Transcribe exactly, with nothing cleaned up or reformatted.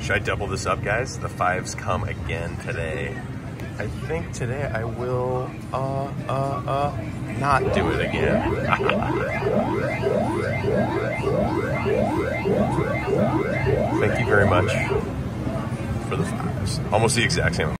Should I double this up, guys? The fives come again today. I think today I will, uh, uh, uh, not do it again. Thank you very much for the fives. Almost the exact same.